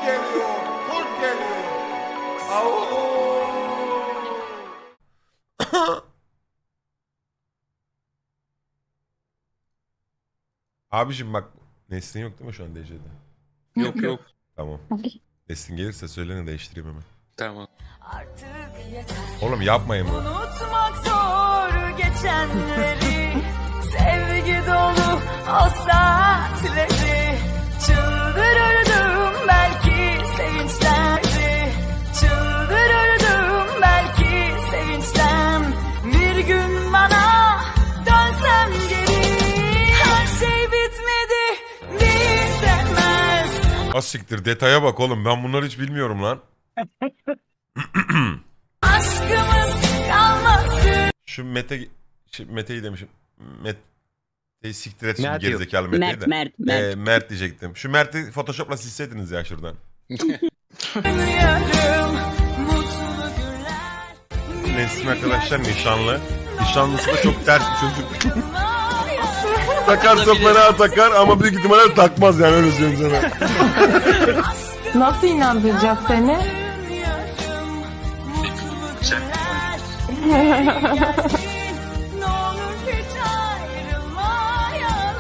geliyor, kurt geliyor. Au. Abicim bak, Nesrin yok değil mi şu an DC'de? Yok yok. Tamam. Nesrin gelirse söyleyin, değiştireyim hemen. Tamam. Oğlum yapmayın bunu. Unutmak zor geçenleri, sevgi dolu o saatleri. Çıldırırdım belki sevinçten, çıldırırdım belki sevinçten. Bir gün bana dönsem geri, her şey bitmedi, bitemez. Asiktir, detaya bak oğlum, ben bunları hiç bilmiyorum lan. Aşkımız kalmasın. Şu Mete'yi demişim. Mete'yi siktir et şimdi, Mert yok. gerizekalı Mete'yi de. Mert. Mert diyecektim. Şu Mert'i Photoshop'la silseydiniz ya şuradan. Yarım mutlu günler. Nesrin arkadaşlar nişanlı. Nişanlısı da çok ters bir çocuk. Takarsa fena takar ama büyük ihtimalle takmaz yani, öyle söyleyeyim sana. Nasıl inandıracağız seni? Ne olur hiç ayrılmayalım.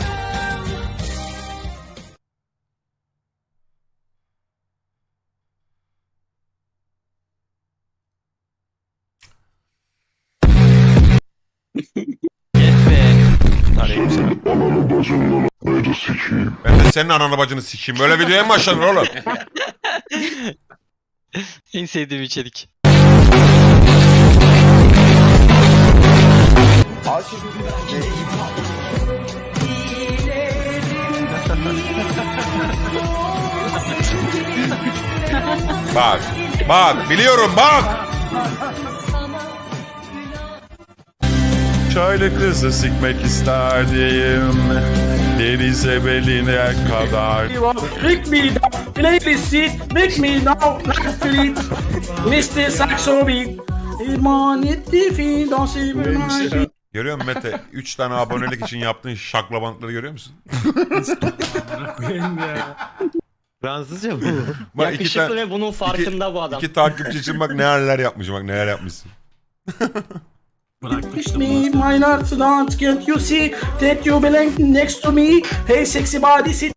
Ben de senin ananı bacını sikeyim. Böyle videoya mı başlanır oğlum? En sevdiğim içerik. Bak. Bak. Biliyorum bak. Şöyle kızı sikmek isterdim, denize beline kadar. Make me down, play sit, make me down, like sleep. Mr. Saxo Beat. Görüyor musun Mete? 3 tane abonelik için yaptığın şaklabanlıkları görüyor musun? Fransızca bu. Bak, Yakışıklı ve bunun farkında bu adam. 2 takipçi için bak neler yapmışım, bak neler yapmışsın. Bırakmıştım me, my heart don't get you see that you belong next to me. Hey sexy body sit.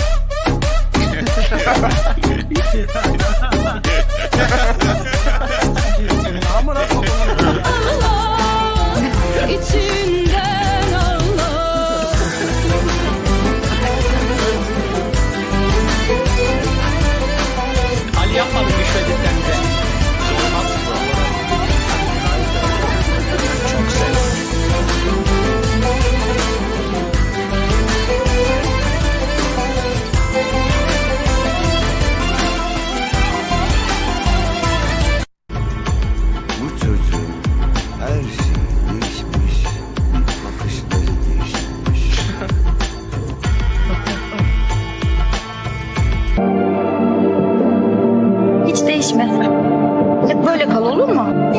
İçinden Allah. Ali yapmadı düşmedikten de. Çok güzel. Bu çocuğun her şeyi değişmiş, bakışları değişmiş. Hiç değişme. Hep böyle kal, olur mu?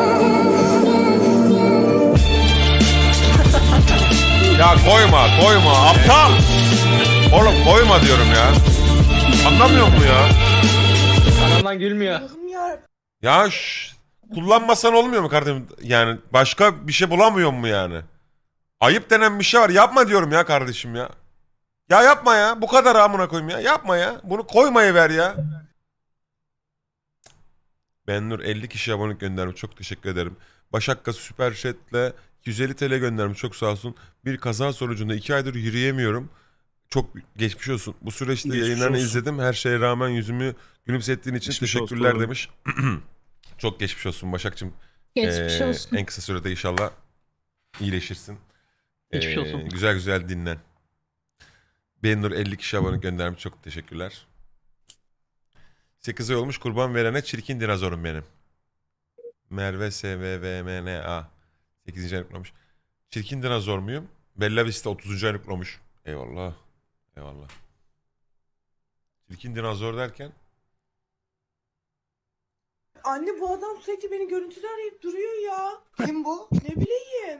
Ya koyma aptal. Oğlum koyma diyorum ya. Anlamıyor mu ya? Kanaldan gülmüyor. Ya kullanmasan olmuyor mu kardeşim? Yani başka bir şey bulamıyor mu yani? Ayıp denen bir şey var. Yapma diyorum ya kardeşim ya. Ya yapma ya. Bu kadar amına koyayım ya. Yapma ya. Bunu koymayı ver ya. Bennur 50 kişi abonelik göndermiş. Çok teşekkür ederim. Başakka Süper Chat'le 250 TL göndermiş. Çok sağ olsun. Bir kaza sonucunda 2 aydır yürüyemiyorum. Çok geçmiş olsun. Bu süreçte Geçmiş yayınlarını olsun. izledim. Her şeye rağmen yüzümü gülümsettiğin için Geçmiş teşekkürler olsun. demiş. Çok geçmiş olsun Başak'cığım. Geçmiş olsun. En kısa sürede inşallah iyileşirsin. Geçmiş olsun. Güzel güzel dinlen. Benur 50 kişi abone göndermiş. Çok teşekkürler. 8 ay olmuş kurban verene çirkin dinozorum benim. Merve SVVMNA 8. aylık olmuş. Çirkin dinozor muyum? Bella Vista 30. aylık olmuş. Eyvallah. Eyvallah. Çirkin dinozor derken? Anne bu adam sürekli beni görüntülü arayıp duruyor ya. Kim bu? Ne bileyim.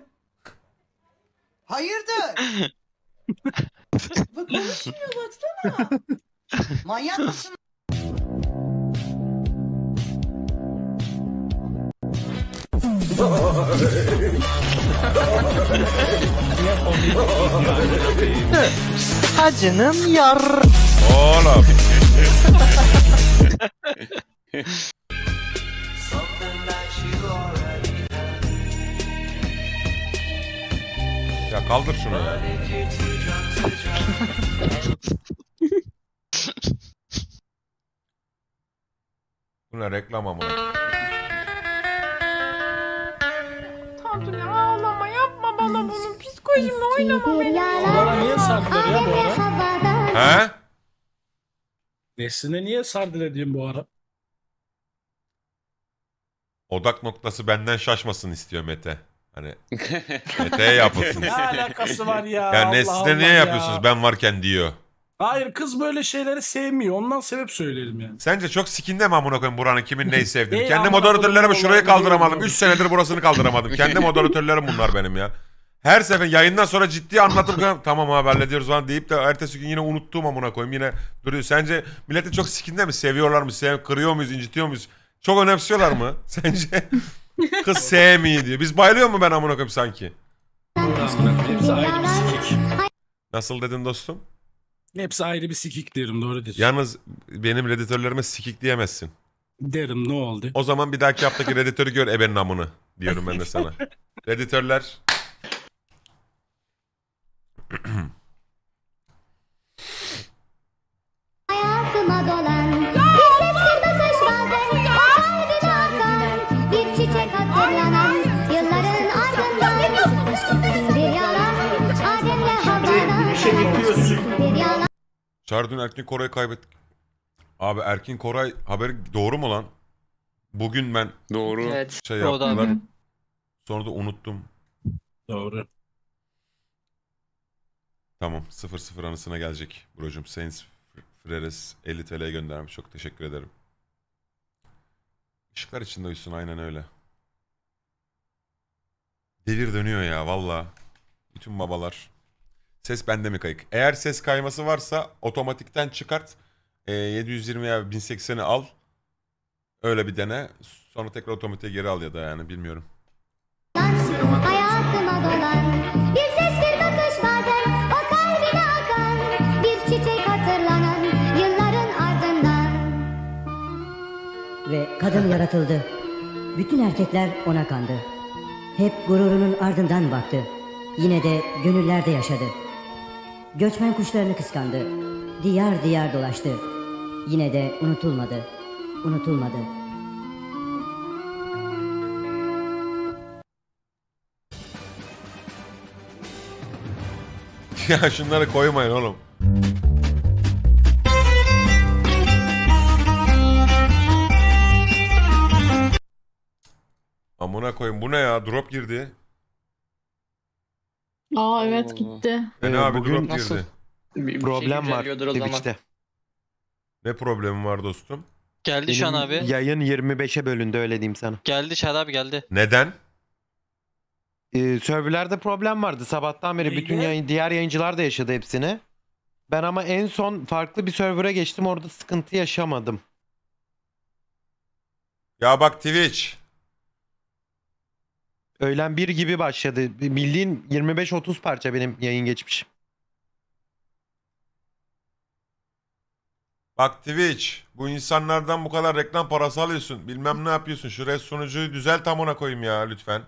Hayırdır? Bak konuşmuyor baksana. Manyak mısın? Hacının yar. Oğlum. Ya kaldır şunu ya. Bu ne reklam ama. Tantuni ağlama yapma bana bunu. Psikolojimle oynama benim. Bana niye sardılar ya bu ara? He? Nesline niye sardılar diyeyim bu ara? Odak noktası benden şaşmasın istiyor Mete. Hani Mete'ye yapılsın. Ne alakası var ya? Ya Allah Nesline Allah niye ya. yapıyorsunuz ben varken diyor. Hayır kız böyle şeyleri sevmiyor. Ondan sebep söylerim yani. Sence çok sikinde mi amına koyayım buranın kimin neyi sevdiğini? Değil, Kendi amına moderatörlerimi koyayım, şurayı vallahi kaldıramadım. biliyorum. 3 senedir burasını kaldıramadım. Kendi moderatörlerim bunlar benim ya. Her sefer yayından sonra ciddi anlatıp tamam abi hallediyoruz falan deyip de ertesi gün yine unuttuğum amına koyayım yine duruyor. Sence milleti çok sikinde mi? Seviyorlar mı? Kırıyor muyuz? İncitiyor muyuz? Çok önemsiyorlar mı? Sence? Kız sevmiyor diyor. Biz bayılıyor mu ben amına koyayım sanki? Hepsi ayrı bir sikik. Nasıl dedin dostum? Hepsi ayrı bir sikik derim, doğru diyorsun. Yalnız benim reditörlerime sikik diyemezsin. Derim, ne oldu? O zaman bir dahaki haftaki reditörü gör ebenin amını diyorum ben de sana. Reditörler. Hayatıma dolan bir ses bir bakış bazen kalbime akan bir çiçek hatırlanan yılların ardından bir yalan Adem'le Havva'dan bir yalan. Çağırdın Erkin Koray'ı kaybettik. Abi Erkin Koray haberi doğru mu lan? Bugün ben Doğru. Evet. şey Doğru yaptılar. abi. Sonra da unuttum. Doğru. Tamam 0-0 anısına gelecek. Brocum Saints Freres 50 TL göndermiş. Çok teşekkür ederim. Işıklar içinde uyusun aynen öyle. Devir dönüyor ya valla. Bütün babalar. Ses bende mi kayık? Eğer ses kayması varsa otomatikten çıkart. 720 ya 1080'i al. Öyle bir dene. Sonra tekrar otomatiğe geri al ya da yani bilmiyorum. Hayatıma dolan bir ses bir bakış bazen o kalbime akan bir çiçek hatırlanan yılların ardından. Ve kadın yaratıldı. Bütün erkekler ona kandı. Hep gururunun ardından baktı. Yine de gönüllerde yaşadı. Göçmen kuşlarını kıskandı. Diyar diyar dolaştı. Yine de unutulmadı. Unutulmadı. Ya şunları koymayın oğlum. Amına koyayım bu ne ya? Drop girdi. Aa evet gitti. Ne abi bugün drop nasıl? girdi. Bir Problem var güncelleniyordur o zaman. Twitch'te. Ne problemi var dostum? Geldi şu an abi. Yayın 25'e bölündü, öyle diyeyim sana. Geldi Şahar abi geldi. Neden? Serverlerde problem vardı. Sabahtan beri bütün diğer yayıncılar da yaşadı hepsini. Ben ama en son farklı bir server'a geçtim. Orada sıkıntı yaşamadım. Ya bak Twitch. Öğlen 1 gibi başladı. Bildiğin 25-30 parça benim yayın geçmiş. Bak Twitch. Bu insanlardan bu kadar reklam parası alıyorsun. Bilmem ne yapıyorsun. Şuraya sunucuyu düzelt amına koyayım ya lütfen.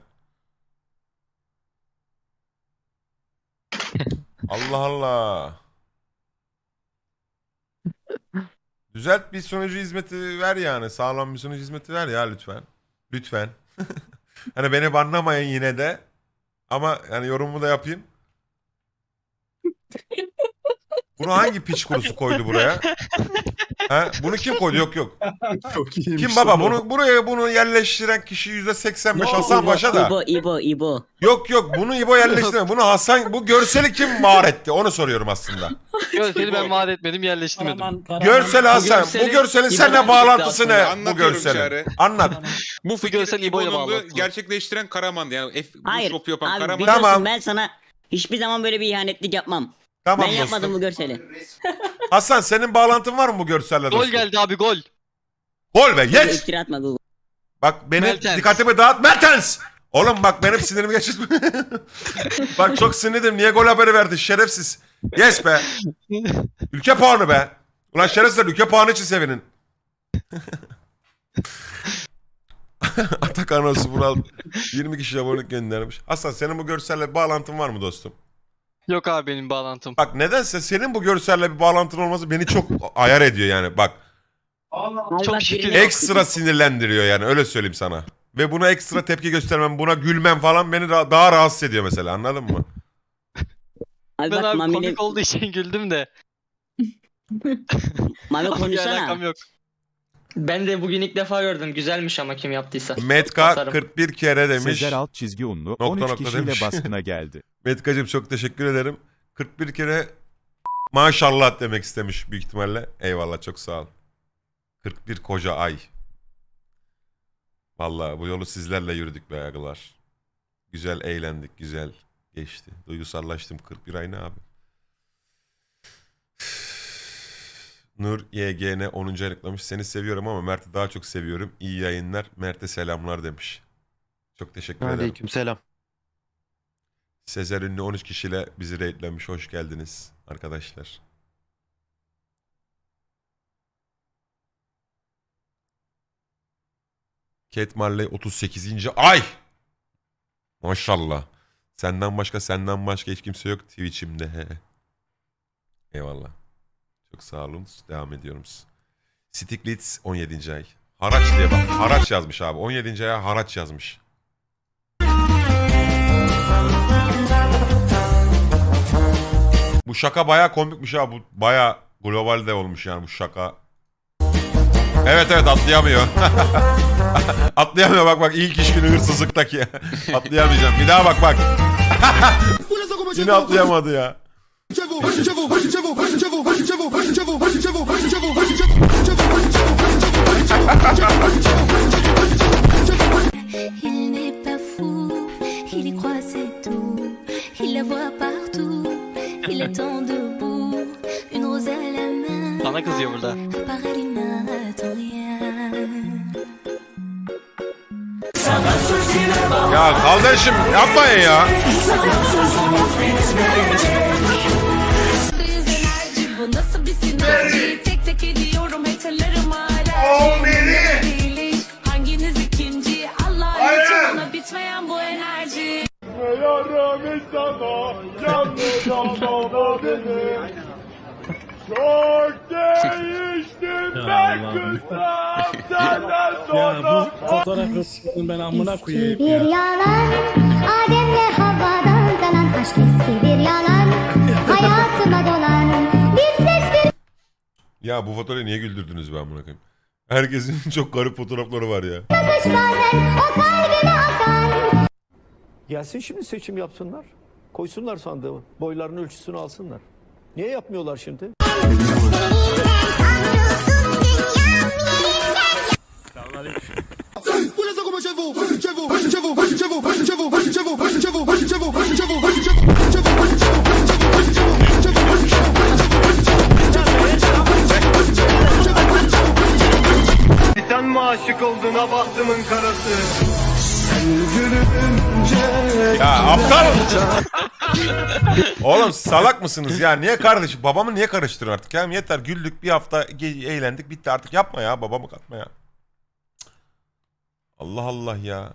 Allah Allah. Düzelt bir sunucu hizmeti ver yani. Sağlam bir sunucu hizmeti ver ya lütfen. Lütfen. Hani beni banlamayın yine de. Ama yani yorumumu da yapayım. Bunu hangi piç kurusu koydu buraya? Ha? Bunu kim koydu? Yok yok. Çok iyiymiş. Kim baba? Bunu yerleştiren kişi %85 Hasan Paşa da. İbo. Yok bunu İbo yerleştirme. Bunu Hasan, bu görseli kim var etti? Onu soruyorum aslında. Görseli ben vaat etmedim, yerleştirmedim. Görsel Hasan. Bu görselin seninle bağlantısı ne? Bu Anlatıyorum görselin. Çağrı. Anlat. Bu fikri görsel İbo'yla İbo'nun bağlantılı. gerçekleştiren Karaman yani Hayır. shop yapan Abi Karaman. biliyorsun Tamam. ben sana hiçbir zaman böyle bir ihanetlik yapmam. Tamam Ben yapmadım dostum. bu görseli. Hasan senin bağlantın var mı bu görselle dostum? Gol geldi abi, gol. Gol be geç. İftira atma Google. Bak benim Mertens. dikkatimi dağıt. Mertens. Oğlum bak benim sinirimi geçirme. Bak çok sinirliydim. Niye gol haberi verdin şerefsiz? Yes be. Ülke puanı be. Ulan şerefsizler ülke puanı için sevinin. Atakan Osu Vural 20 kişi abonelik göndermiş. Aslan senin bu görselle bir bağlantın var mı dostum? Yok abi benim bağlantım. Bak nedense senin bu görselle bir bağlantın olması beni çok ayar ediyor yani bak. Çok şükür. Ekstra sinirlendiriyor yani öyle söyleyeyim sana. Ve buna ekstra tepki göstermem, buna gülmem falan beni daha rahatsız ediyor mesela anladın mı? Ben abi komik olduğu için güldüm de. Mami konuşsana. Alakam yok. Ben de bugün ilk defa gördüm. Güzelmiş ama kim yaptıysa. Metka Tasarım. 41 kere demiş. Sezer alt çizgi unlu Nokta 13 nokta kişiyle demiş. baskına geldi. Metkacığım çok teşekkür ederim. 41 kere maşallah demek istemiş büyük ihtimalle. Eyvallah çok sağ ol. 41 koca ay. Vallahi bu yolu sizlerle yürüdük be ağalar. Güzel eğlendik, güzel geçti. Duygusallaştım 41 ay ne abi? Nur YGN 10. aylıklamış. Seni seviyorum ama Mert'i daha çok seviyorum. İyi yayınlar. Mert'e selamlar demiş. Çok teşekkür ederim. Aleykümselam. Sezer Ünlü 13 kişiyle bizi raidlemiş. Hoş geldiniz arkadaşlar. Kate Marley 38. ay. Maşallah. Senden başka hiç kimse yok Twitch'imde. Eyvallah. Çok sağ olun. Devam ediyoruz. Stiglitz 17. ay. Haraç diye bak. Haraç yazmış abi. 17. aya haraç yazmış. Bu şaka bayağı komikmiş ha. Bu bayağı global de olmuş yani bu şaka. Evet atlayamıyor. Atlayamıyor bak ilk iş günü hırsızlıktaki. Atlayamayacağım. Bir daha bak. Yine atlayamadı ya. Il n'est pas fou, il y croit c'est tout. Il la voit partout, il attend debout. Une rose à la main. Sana kızıyor burada. Par elle, il n'attend rien. Ya kardeşim yapmayın ya. Bu nasıl bir sinerji? Tek tek ediyorum haterlarım hala. Hanginiz ikinci? Allah için ona bitmeyen bu enerji. Yarım sana yalnız ama benim. Çok değiştim ben kızım senden sonra. Ya bu fotoğrafı ben amına koyayım Eski bir yalan, Adem'le Havva'dan kalan aşk eski bir yalan. Hayatıma dolan bir ses bir... Ya bu fotoğrafı niye güldürdünüz be amına koyayım? Herkesin çok garip fotoğrafları var ya. Bakış bazen o kalbime akan. Gelsin şimdi seçim yapsınlar. Koysunlar sandığı. Boylarının ölçüsünü alsınlar. Niye yapmıyorlar şimdi? Sen mi aşık oldun abahtımın karası? Ya aptal. Oğlum salak mısınız ya? Niye kardeşim? Babamı niye karıştırın artık ya? Yeter güldük bir hafta eğlendik bitti artık yapma ya babamı katma ya. Allah Allah ya.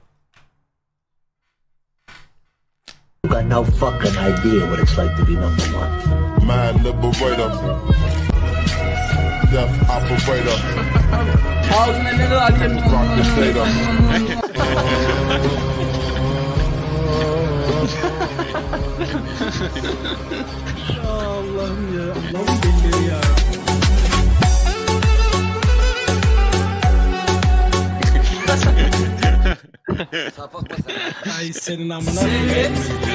You got no fucking idea what it's like to be number one. Man liberator. Death operator. Ağzına ne alayım? Rock the state up. Allah'ım ya. Allah'ım belli ya. Ay senin amına koyayım.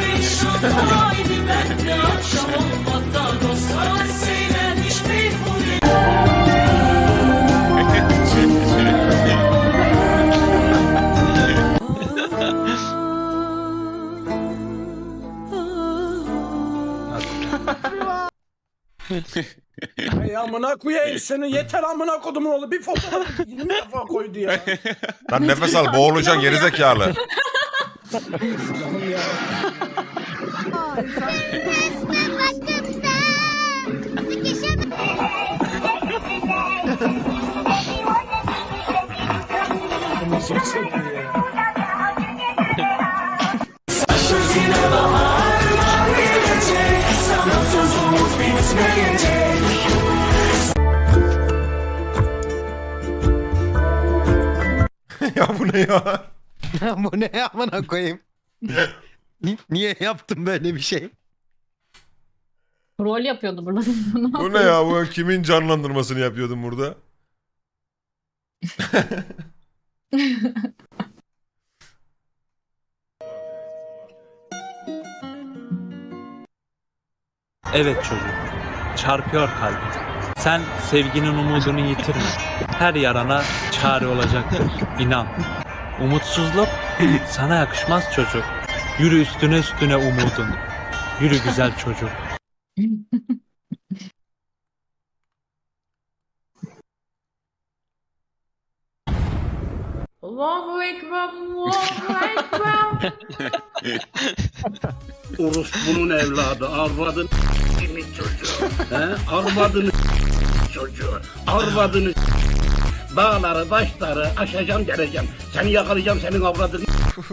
Ay amına koyayım seni yeter amına kodumun oğlu bir fotoğraf 20 defa koydu ya. Lan nefes al boğulacaksın gerizekalı. Ya bu ne ya? Bu ne amına koyayım? Niye yaptım böyle bir şey? Rol yapıyordu burada. Bu ne ya? Bu kimin canlandırmasını yapıyordum burada? Evet çocuk. Çarpıyor kalbim. Sen sevginin umudunu yitirme. Her yarana çare olacaktır. İnan. Umutsuzluk sana yakışmaz çocuk. Yürü üstüne üstüne umudun. Yürü güzel çocuk. Allahu Ekber, Allahu Ekber. Orospunun evladı, arvadın çocuğu. He? Arvadını çocuğu. Arvadını dağları, taşları aşacağım geleceğim. Seni yakalayacağım, senin avradını.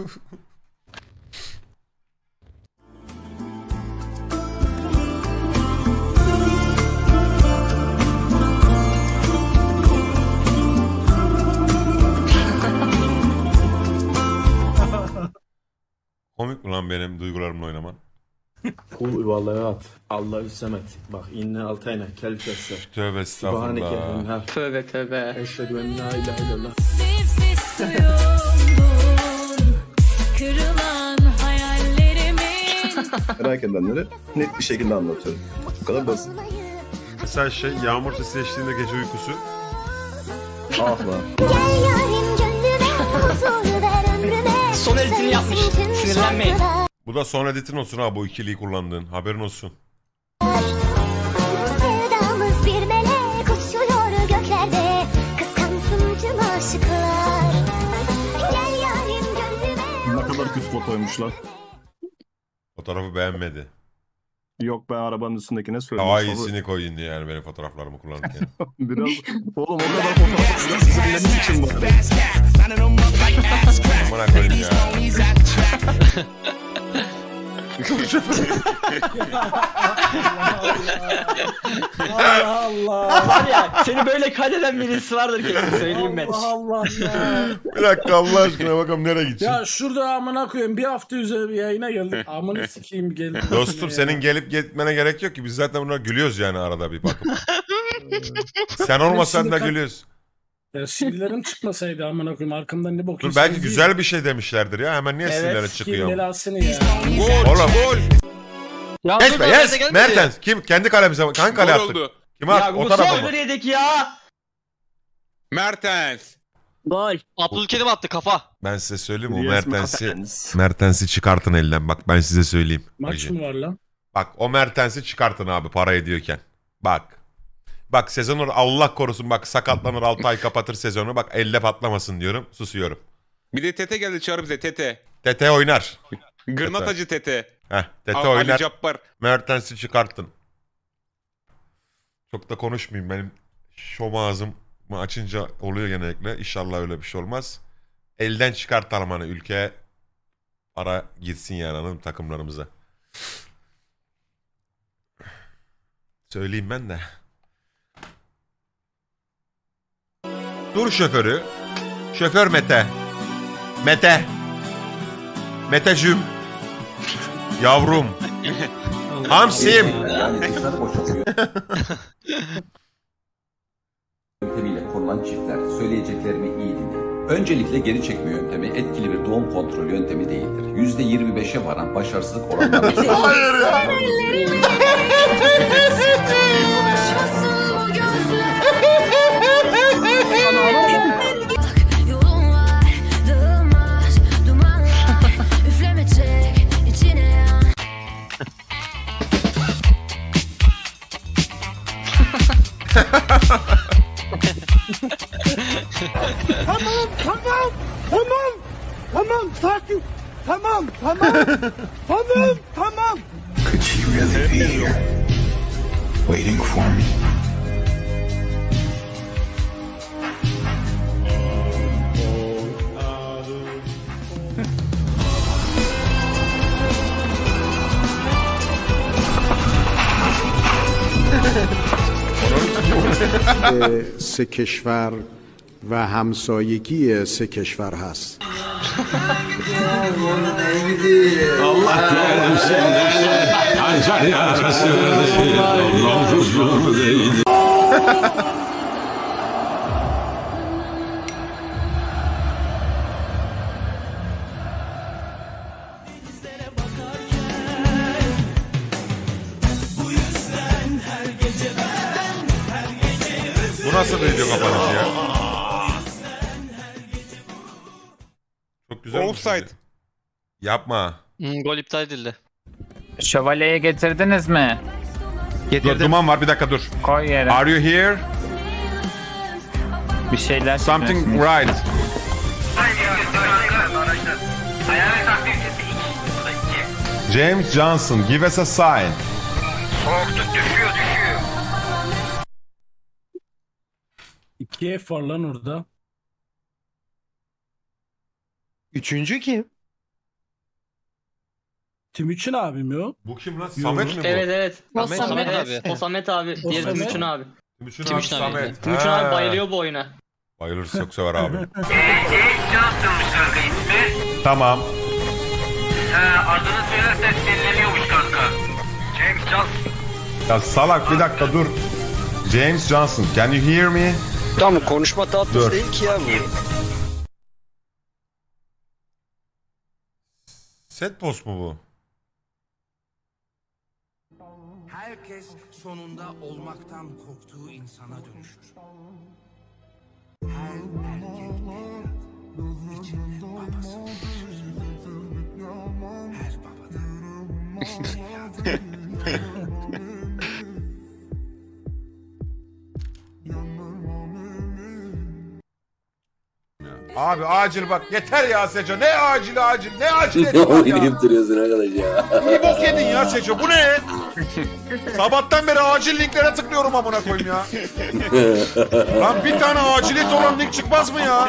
Komik mi lan benim duygularımla oynaman? Kul vallahat. Allahü semet. Bak inne altayna kel kesse. Tövbe estağfurullah. Tövbe tövbe. Eşhedü en la ilahe illallah. Kırılan hayallerimin. Merak edenlere net bir şekilde anlatıyorum. Bu kadar basit. Mesela şey yağmur sesi eşliğinde gece uykusu. Ah lan. Son editini yapmış. Sinirlenmeyin. Bu da son editin olsun ha bu ikiliyi kullandığın. Haberin olsun. Sevdamız bir melek uçuyor göklerde. Kıskansın tüm aşıklar. Gel yarim gönlüme. Ne kadar kötü fotoymuşlar. Fotoğrafı beğenmedi. Yok ben arabanın üstündekine söyledim. Daha iyisini koyun diye yani benim fotoğraflarımı kullanırken. Biraz oğlum o kadar fotoğraf benim için var. Amına koyayım ya. Allah Allah. Var ya seni böyle kaydeden birisi vardır kesin söyleyeyim ben. Allah Allah ya. Bir dakika Allah aşkına bakalım nereye gideceğim. Ya şurada amına koyayım bir hafta üzeri bir yayına geldik. Amına sikeyim gelin. Dostum senin gelip gitmene gerek yok ki. Biz zaten bunlar gülüyoruz yani arada bir bakıp. Sen olmasan da gülüyoruz. Ya sinirlerim çıkmasaydı amına koyayım arkamdan ne bakıyorsun? Dur belki güzel bir şey demişlerdir ya. Hemen niye sinirleri çıkıyor? Belasını ya. Oğlum. Ya Geçme yes. Mertens. Kim? Kendi kalemize bak. Hangi kale attık? Kime at? O tarafa mı? yedik ya. Mertens. Gol. Abdülkerim attı kafa. Ben size söyleyeyim o Mertens'i çıkartın elden. Bak ben size söyleyeyim. Maç mı var lan? Bak o Mertens'i çıkartın abi para ediyorken. Bak. Bak sezonu Allah korusun bak sakatlanır 6 ay kapatır sezonu. Bak elle patlamasın diyorum. Susuyorum. Bir de Tete geldi çağır bize Tete. Tete oynar. Gırnatacı Tete. Heh, Tete Ali oynar. Cabbar. Mertens'i çıkartın. Çok da konuşmayayım benim şom ağzımı açınca oluyor genellikle. İnşallah öyle bir şey olmaz. Elden çıkartalım hani ülkeye para gitsin yani anladın mı takımlarımıza. Söyleyeyim ben de. Dur şoförü. Şoför Mete. Mete. Meteciğim. Yavrum. Hamsim. Yöntemiyle korunan çiftler söyleyeceklerimi iyi dinleyin. Öncelikle geri çekme yöntemi etkili bir doğum kontrol yöntemi değildir. %25'e varan başarısızlık oranları... Hayır ya. Tamam sakin. Tamam. Tamam. Could she really be here? Waiting for me? سه کشور و همسایگی سه کشور هست. Bu nasıl video kapanışı ya? Çok güzel. Offside. Yapma. Gol iptal edildi. Şövalyeyi getirdiniz mi? Dur, duman var, bir dakika dur. Koy yere. Are you here? Bir şeyler Something çıkmıyorsunuz. right. James Johnson, give us a sign. Soğukluk düşüyor. 2 F var lan orada. Üçüncü kim? Timuçin abim yok. Bu kim lan? Samet mi bu? Evet. O Samet abi. O Samet abi. O Diğeri Samet. Timuçin abi. Timuçin Timuçin abi, abi. Samet. Timuçin Ha. abi bayılıyor bu oyuna. Bayılır, çok sever abi. Johnson'muş kanka ismi. Tamam. Adını söylersek dinleniyormuş kanka. James Johnson. Ya salak, bir dakika dur. James Johnson, can you hear me? Tamam, konuşma tatlısı Dur. değil ki ya bu. Set post mu bu? Herkes sonunda olmaktan korktuğu insana dönüşür. Her erkek evlat içinde babası taşır. Her babadan Abi acil bak, yeter ya Seco, ne acil ne acil Ne oynayıp duruyorsun arkadaş ya? İyi bok yedin ya Seco, bu ne? Sabahtan beri acil linklere tıklıyorum amına koyayım ya. Lan bir tane aciliyet olan link çıkmaz mı ya?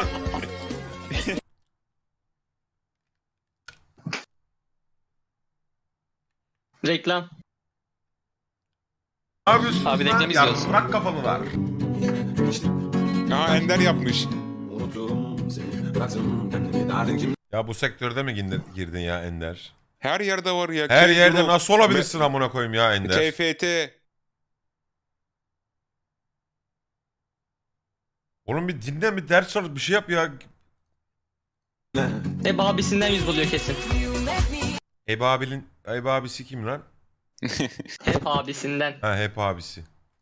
Reklam. Ne yapıyorsun? Abi reklam izliyoruz. Bırak kafalılar. Aa Ender yapmış. Ya bu sektörde mi girdin ya Ender? Her yerde var ya. Her yerde nasıl olabilirsin amına koyayım ya Ender? TFT. Oğlum bir dinle, bir ders çalış, bir şey yap ya. Hep abisinden yüz buluyor kesin. Ebe abisi kim lan? Hep abisinden. Ha, hep abisi.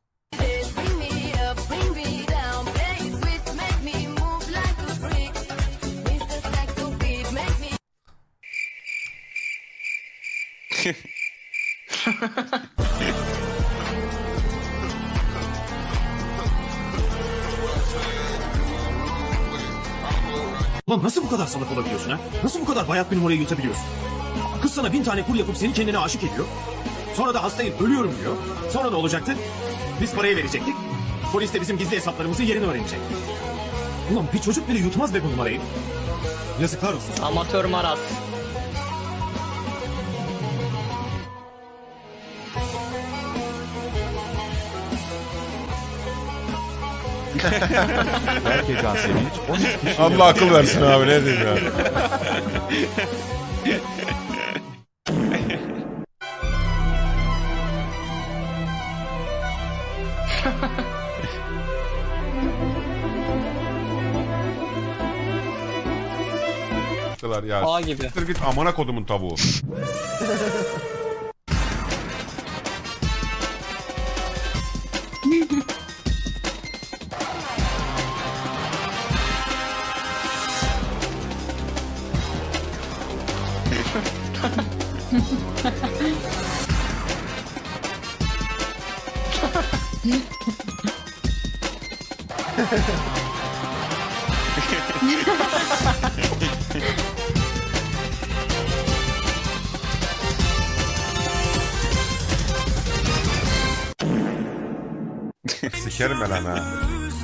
Ulan nasıl bu kadar salak olabiliyorsun ha? Nasıl bu kadar bayat bir numarayı yutabiliyorsun? Kız sana 1000 tane kur yapıp seni kendine aşık ediyor. Sonra da hastayım, ölüyorum diyor. Sonra ne olacaktı? Biz parayı verecektik. Polis de bizim gizli hesaplarımızın yerini öğrenecek. Ulan bir çocuk bile yutmaz be bu numarayı. Yazıklar olsun. Amatör maraz. Berke Canseviç 13 kişi... Allah akıl versin abi, ne diyeyim ya. Ya. A gibi. Siktir git amına kodumun tavuğu. Sikerim ben lan ha.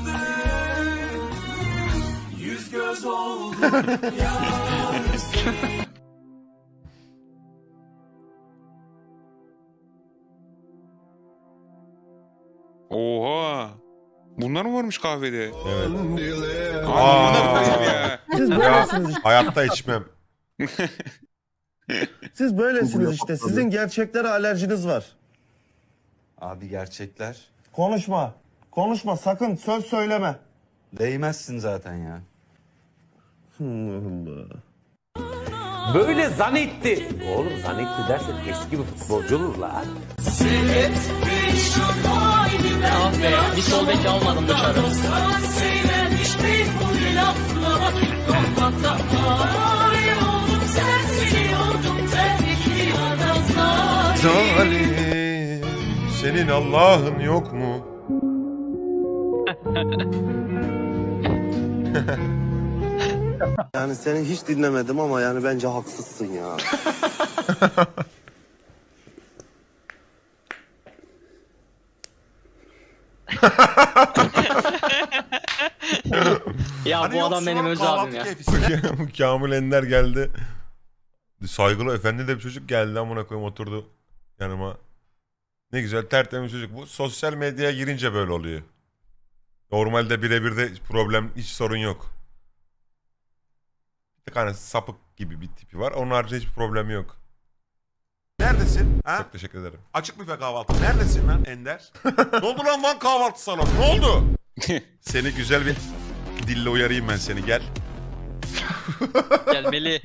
Yüz göz oldu. Oha. Bunlar mı varmış kahvede? Evet. Siz böylesiniz işte. Hayatta içmem. Siz böylesiniz işte. Sizin gerçeklere alerjiniz var. Abi gerçekler. Konuşma. Konuşma sakın söz söyleme. Değmezsin zaten ya. Böyle zannetti. Oğlum zannetti dersen eski bir futbolcu olur la. Ah be, bir sol beki almadım dışarı. Zalim, senin Allah'ın yok mu? Yani seni hiç dinlemedim ama yani bence haksızsın ya. Ya Hani bu adam benim öz abim ya. Kamil Ender geldi. Saygılı efendi de bir çocuk geldi amına koyayım oturdu yanıma. Ne güzel tertemiz çocuk. Bu sosyal medyaya girince böyle oluyor. Normalde birebir de problem, hiç sorun yok. Bir tane sapık gibi bir tipi var. Onun haricinde hiçbir problemi yok. Neredesin? Ha? Çok teşekkür ederim. Açık büfe kahvaltı. Neredesin lan Ender? Ne oldu lan Van kahvaltı salonu? Ne oldu? Seni güzel bir dille uyarayım ben seni. Gel. Gelmeli.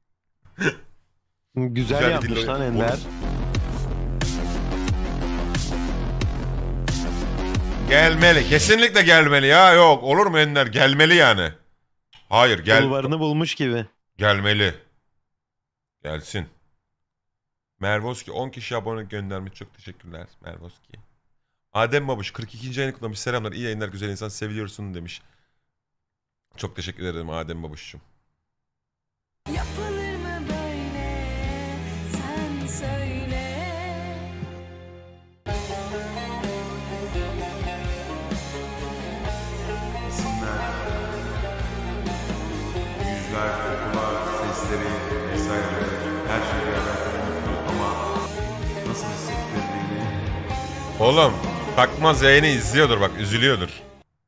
Güzel yapmış lan Ender. Gelmeli. Kesinlikle gelmeli ya. Yok. Olur mu Ender? Gelmeli yani. Hayır gel. Kulvarını bulmuş gibi. Gelmeli. Gelsin. Mervoski 10 kişi abone göndermiş. Çok teşekkürler Mervoski. Adem Babuş 42. ayını kutlamış. Selamlar. İyi yayınlar güzel insan. Seviliyorsun demiş. Çok teşekkür ederim Adem Babuş'cum. Yapılır mı böyle? Sen söyle. Yüzler, kokular, sesleri vesaire her şeyle alakalı ama nasıl hissettirdiğini... Oğlum takmaz yayını izliyordur bak üzülüyordur.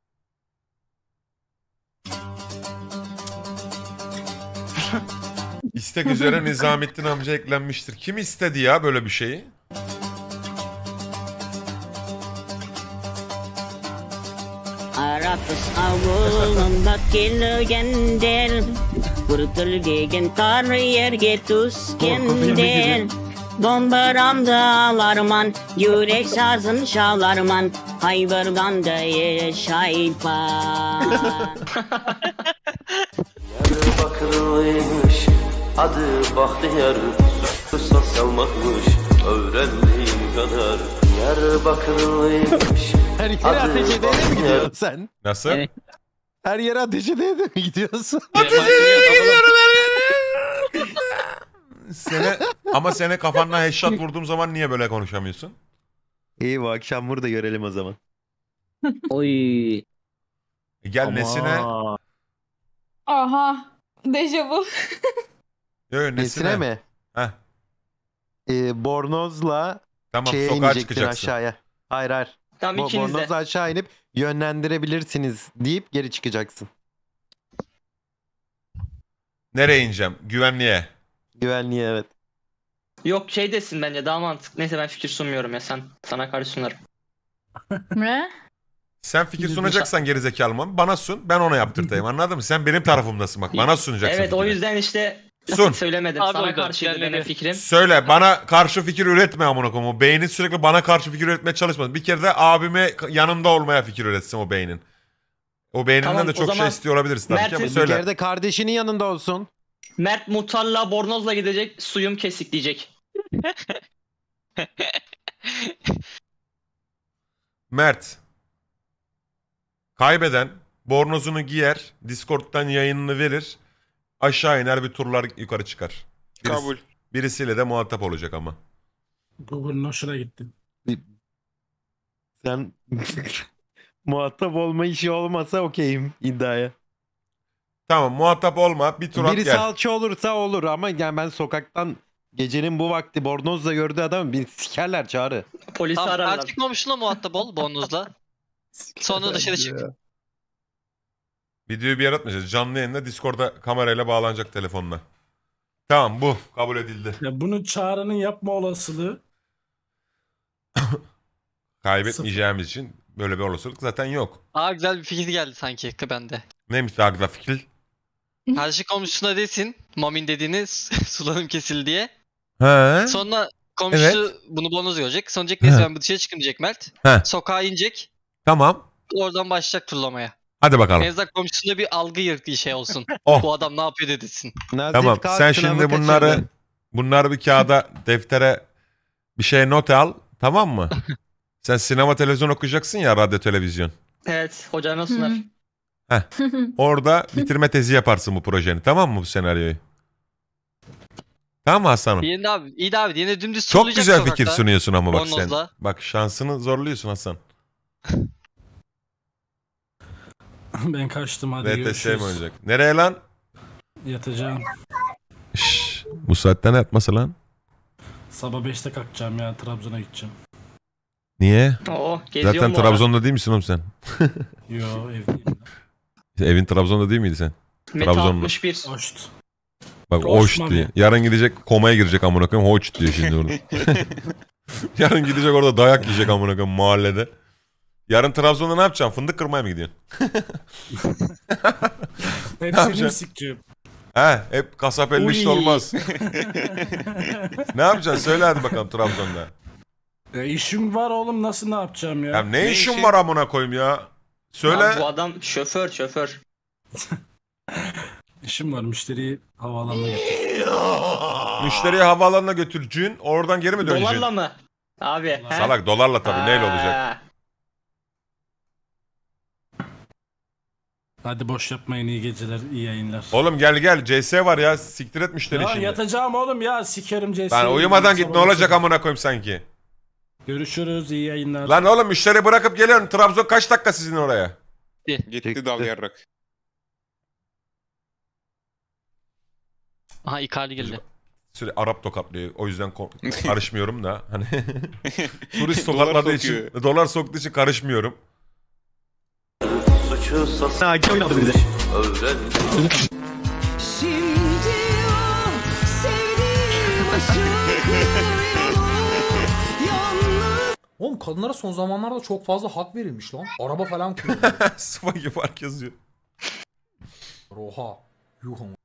İstek üzere Nizamettin amca eklenmiştir. Kim istedi ya böyle bir şeyi? Aratus avulunda kelgender Kurtulgegen tar yerge tuskender Dombaramda alarman Yürek sazın şalarman Hayvarganda yaşaypan Diyarbakırlıymış adı Bahtiyar Sosyalmakmış öğrendiğim kadar Diyarbakırlıymış Her yere ateş edeye mi gidiyorsun sen? Nasıl? Evet. Her yere ateş edeye mi gidiyorsun? Ateş edeye gidiyorum her yere. Ama seni kafanla headshot vurduğum zaman niye böyle konuşamıyorsun? İyi bu akşam burada görelim o zaman. Oy. Gel nesine? Aha. Dejavu. Yok Nesine mi? Heh. Bornozla Tamam, şeye sokağa ineceksin çıkacaksın. aşağıya. Hayır. Tamam, ikiniz de. Bornozla aşağı inip yönlendirebilirsiniz deyip geri çıkacaksın. Nereye ineceğim? Güvenliğe. Güvenliğe evet. Yok şey desin bence daha mantıklı. Neyse ben fikir sunmuyorum ya sana karşı sunarım. Ne? Sen fikir sunacaksan gerizekalı mı? Bana sun, ben ona yaptırtayım. Anladın mı? Sen benim tarafımdasın bak. Bana sunacaksın. Evet fikri. o yüzden işte Sun. söylemedim. Abi Sana uydu, karşıydı gelmedi. benim fikrim. Söyle bana karşı fikir üretme amına koyayım. O beynin sürekli bana karşı fikir üretmeye çalışmasın. Bir kere de abime yanımda olmaya fikir üretsin o beynin. O beyninden Tamam, de o çok şey zaman istiyor olabilirsin tabii ki ama Mert'in- Bir söyle. kere de kardeşinin yanında olsun. Mert muhtarla bornozla gidecek suyum kesik diyecek. Mert. Kaybeden bornozunu giyer, Discord'dan yayınını verir, aşağı iner bir turlar yukarı çıkar. Kabul. Birisiyle de muhatap olacak ama. Google'un hoşuna gitti. Sen Muhatap olma işi olmasa okeyim iddiaya. Tamam muhatap olma. Bir tur at Birisi gel. alçı olursa olur ama yani ben sokaktan gecenin bu vakti bornozla gördüğü adamı bir sikerler Çağrı. Polisi Tamam, ararlar. karşı komşuna muhatap ol bonuzla. Sonra dışarı çık. Videoyu bir yaratmayacağız. Canlı yayında Discord'a kamerayla bağlanacak telefonla. Tamam bu kabul edildi. Ya bunu Çağrı'nın yapma olasılığı Kaybetmeyeceğimiz için böyle bir olasılık zaten yok. Daha güzel bir fikir geldi sanki bende. Neymiş daha güzel fikir? Karşı komşusuna desin Mamin dediğini sulanım kesildi diye. He. Sonra komşusu Evet. bunu bonus görecek. Sonra diyecek neyse ben bu dışarı çıkınacak Mert. He. Sokağa inecek. Tamam. Oradan başlayacak turlamaya. Hadi bakalım. En azından komşusunda bir algı yırttığı şey olsun. Oh. Bu adam ne yapıyor dedirsin. Tamam. Sen şimdi bunları bir kağıda, deftere bir şeye not al. Tamam mı? Sen sinema televizyon okuyacaksın ya, radyo televizyon. Evet hocana sunar. Heh. Orada bitirme tezi yaparsın bu projeni. Tamam mı bu senaryoyu? Tamam mı Hasan'ım? Diğerinde abi, iyi de abi diğerinde dümdüz Çok turlayacak güzel sokakta. fikir sunuyorsun ama bak sen. Bornozla. Bak şansını zorluyorsun Hasan. ben kaçtım hadi VTS mi görüşürüz. olacak? Nereye lan? Yatacağım. Bu saatte ne yatması lan? Sabah 5'te kalkacağım ya Trabzon'a gideceğim. Niye? geziyor Zaten mu Trabzon'da değil misin oğlum sen? Yo evdeyim. Evin Trabzon'da değil miydi sen? Meta Trabzonlu. 61. Hoşt. Bak Hoş hoş mu diye. abi? Yarın gidecek komaya girecek amına koyayım. Hoş diyor şimdi orada. Yarın gidecek orada dayak yiyecek amına koyayım mahallede. Yarın Trabzon'da ne yapacaksın? Fındık kırmaya mı gidiyorsun? Hepsini sikeceğim. He, hep kasap elli işte Uy. olmaz. Ne yapacaksın? Söyle hadi bakalım Trabzon'da. İşim var oğlum nasıl ne yapacağım ya? Ya ne işin var amına koyayım ya? Söyle. Abi bu adam şoför. İşim var müşteriyi havaalanına götür. Müşteriyi havaalanına götüreceksin. Oradan geri mi döneceksin? Dolarla mı? Abi. he? Salak dolarla tabii. Neyle olacak? Hadi boş yapmayın iyi geceler iyi yayınlar. Oğlum gel CS var ya. Siktir et müşteri Ya şimdi. yatacağım oğlum ya sikerim CS'yi. Lan uyumadan git ne olacak amına koyayım sanki. Görüşürüz iyi yayınlar. Lan oğlum müşteri bırakıp geliyorum. Trabzon kaç dakika sizin oraya? Gitti dal yarrak. Aha Icardi geldi. Sürekli Arap tokatlıyor. O yüzden karışmıyorum da. Hani turist Dolar tokatladığı sokuyor. için, dolar soktuğu için karışmıyorum. Suçu sasın öğrendim. Şimdi o sevdiğim aşık Oğlum kadınlara son zamanlarda çok fazla hak verilmiş lan. Araba falan kullanıyor. Sıfa gibi fark yazıyor. Oha. Yuh ama.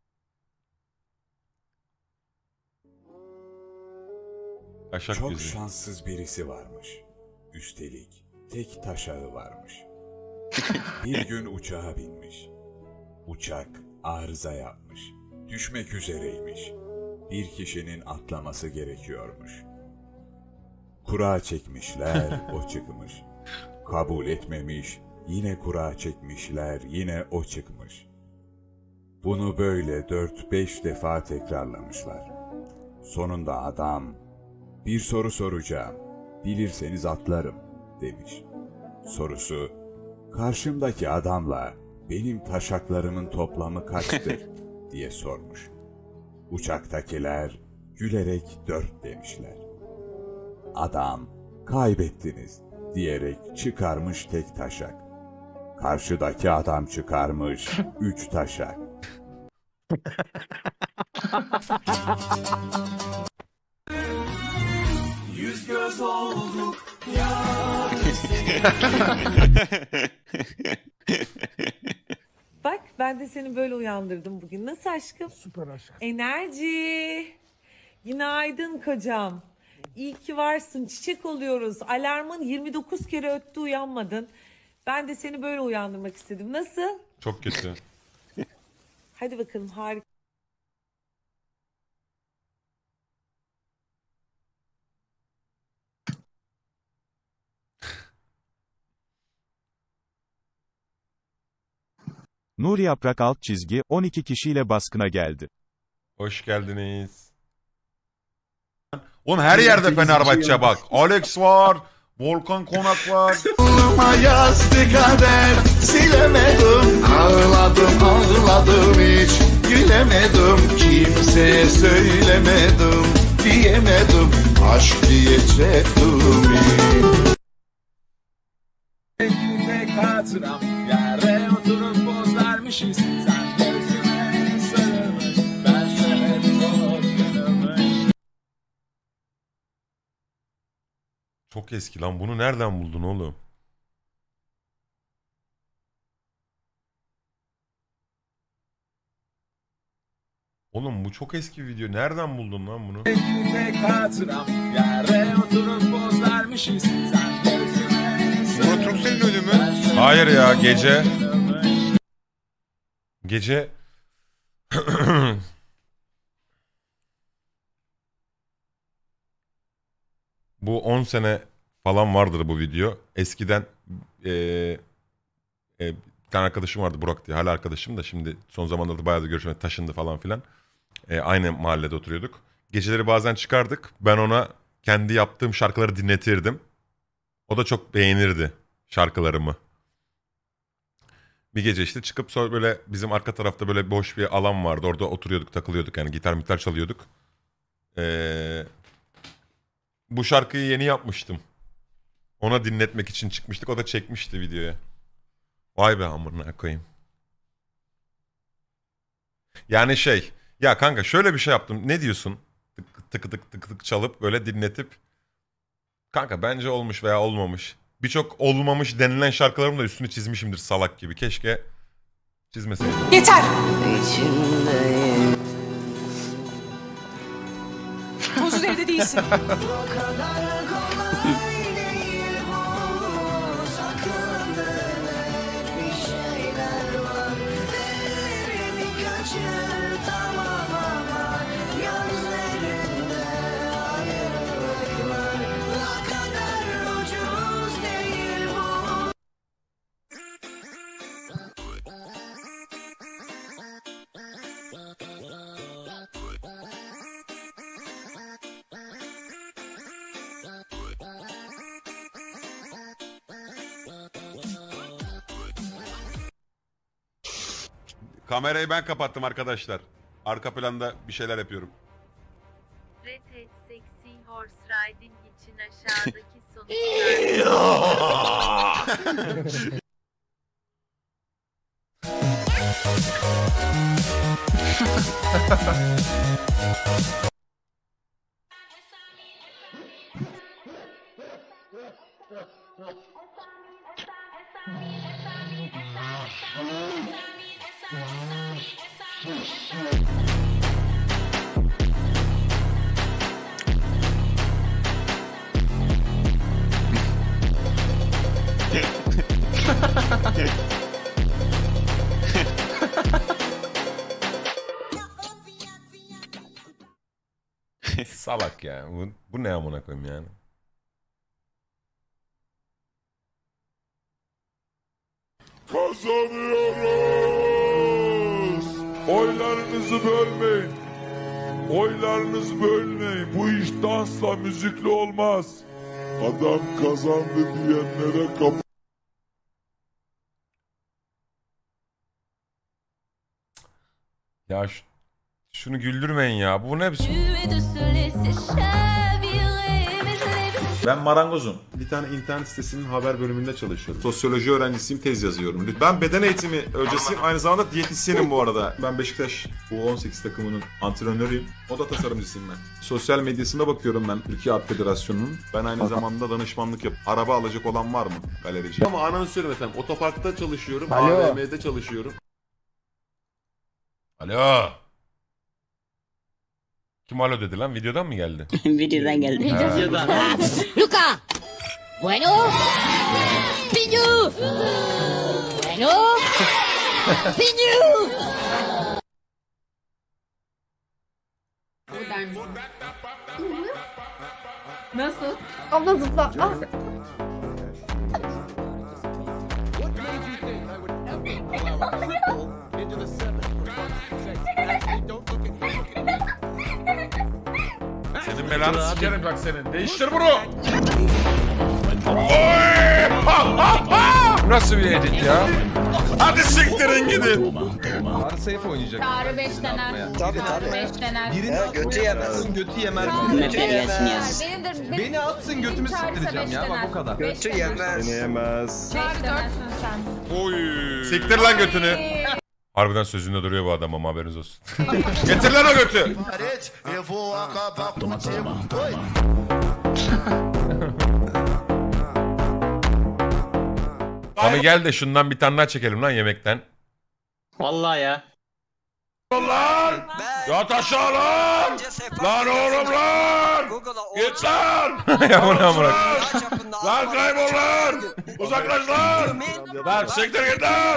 Aşak Çok gözü. şanssız birisi varmış. Üstelik tek taşağı varmış. Bir gün uçağa binmiş. Uçak arıza yapmış. Düşmek üzereymiş. Bir kişinin atlaması gerekiyormuş. Kura çekmişler, o çıkmış. Kabul etmemiş, yine kura çekmişler, yine o çıkmış. Bunu böyle 4-5 defa tekrarlamışlar. Sonunda adam, bir soru soracağım, bilirseniz atlarım, demiş. Sorusu, karşımdaki adamla benim taşaklarımın toplamı kaçtır, diye sormuş. Uçaktakiler gülerek 4 demişler. Adam, kaybettiniz, diyerek çıkarmış tek taşak. Karşıdaki adam çıkarmış 3 taşak. Yüz göz olduk ya. Bak ben de seni böyle uyandırdım bugün. Nasıl aşkım? Süper aşkım. Enerji. Günaydın kocam. İyi ki varsın. Çiçek oluyoruz. Alarmın 29 kere öttü uyanmadın. Ben de seni böyle uyandırmak istedim. Nasıl? Çok kötü. Hadi bakalım harika. Nur Yaprak alt çizgi 12 kişiyle baskına geldi. Hoş geldiniz. Oğlum her yerde Fenerbahçe bak. Alex var. Volkan Konak var. Alnıma yazdı kader, silemedim. Ağladım ağladım hiç gülemedim. Kimseye söylemedim, diyemedim. Aşk diyecektim. Tek hatıram yerde oturup poz vermişiz. Sen gözüme sarılmış, ben sana çok yanılmış. Çok eski lan. Bunu nereden buldun oğlum? Oğlum bu çok eski video. Nereden buldun lan bunu? Tek hatıram yerde oturup poz vermişiz. Sen gözüme Murat Turksel'in ölümü. Hayır ya, gece. Gece. Bu 10 sene falan vardır bu video. Eskiden bir tane arkadaşım vardı, Burak diye. Hala arkadaşım da, şimdi son zamanlarda bayağı da görüşmeye taşındı falan filan. Aynı mahallede oturuyorduk. Geceleri bazen çıkardık. Ben ona kendi yaptığım şarkıları dinletirdim. O da çok beğenirdi şarkılarımı. Bir gece işte çıkıp sonra böyle bizim arka tarafta böyle boş bir alan vardı. Orada oturuyorduk, takılıyorduk, yani gitar çalıyorduk. Bu şarkıyı yeni yapmıştım. Ona dinletmek için çıkmıştık. O da çekmişti videoya. Vay be amına koyayım. Yani ya kanka şöyle bir şey yaptım. Ne diyorsun? Tık tık tık tık çalıp böyle dinletip. Kanka bence olmuş veya olmamış. Birçok olmamış denilen şarkılarım da üstünü çizmişimdir salak gibi. Keşke çizmeseydim. Yeter. Huzur evde değilsin. Kamerayı ben kapattım arkadaşlar. Arka planda bir şeyler yapıyorum. Red Hat Sexy Horse Riding için aşağıdaki sonuçlar. Salak ya. Bu ne amına koyayım yani? Kazanıyoruz. Oylarınızı bölmeyin. Oylarınızı bölmeyin. Bu iş dansla, müzikle olmaz. Adam kazandı diyenlere kapı. Ya şunu güldürmeyin ya. Bu ne biçim? Ben marangozum. Bir tane internet sitesinin haber bölümünde çalışıyorum. Sosyoloji öğrencisiyim, tez yazıyorum. Ben beden eğitimi öğrencisiyim. Aynı zamanda diyetisyenim bu arada. Ben Beşiktaş U18 takımının antrenörüyüm. Oda tasarımcısıyım ben. Sosyal medyasına bakıyorum ben Türkiye Art Federasyonu'nun. Ben aynı zamanda danışmanlık yapıyorum. Araba alacak olan var mı galerici? Ama ananı söyleyeyim efendim. Otoparkta çalışıyorum. Alo. AVM'de çalışıyorum. Alo. Kim alo dedi lan? Videodan mı geldi? Videodan geldi. Videodan. Luca. Bueno. Piñu. Bueno. Piñu. Der misin? Nasıl? Abla zıpla. Ah. Senin belanı sikerim bak senin. Değiştir bunu. Nasıl bir edit ya? Hadi siktirin gidin. Varsayıp oynayacak. Çağrı 5 dener. Tabii Çağrı 5 dener. Birini götü yemez. Götü yemer. Beni atsın götümü siktireceğim ya bak o kadar. Götü yemez. Beni yemez. Çağrı 4'sün sen. Oy. Siktir lan götünü. Harbiden sözünde duruyor bu adam ama haberiniz olsun. Getir lan o götü. Abi gel de şundan bir tane daha çekelim lan yemekten. Vallahi ya. Lan! Yat aşağı lan! Lan oğlum lan! Git lan! Ya bu ne bırak? Lan kaybol lan! Uzaklaş lan! Lan siktir git lan!